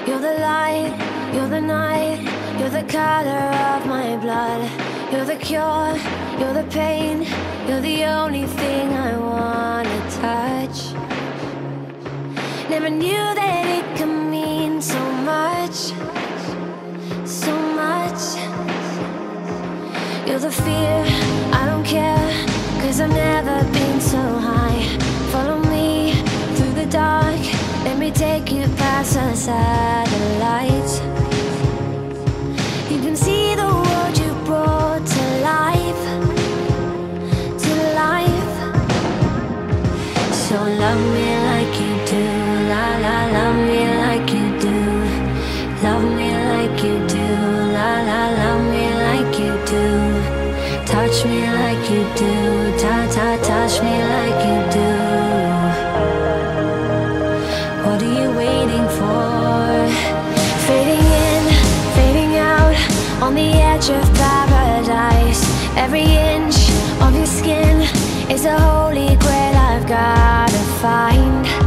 You're the light, you're the night, you're the color of my blood. You're the cure, you're the pain, you're the only thing I wanna touch. Never knew that it could mean so much, so much. You're the fear, I don't care, 'cause I've never been so high. Follow me through the dark, let me take you past the satellites. You can see the world you brought to life, to life. So love me like you do, la la, love me like you do. Love me like you do, la la, love me like you do. Touch me like you do, ta ta, touch me like you do. What are you waiting for? Fading in, fading out, on the edge of paradise. Every inch of your skin is a holy grail I've gotta find.